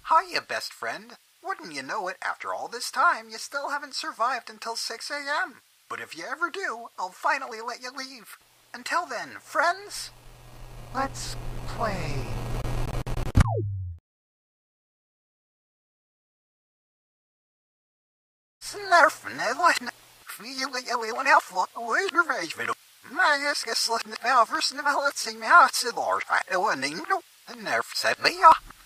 Hiya, best friend. Wouldn't you know it, after all this time, you still haven't survived until 6 a.m. But if you ever do, I'll finally let you leave. Until then, friends, let's play. Nerf said me,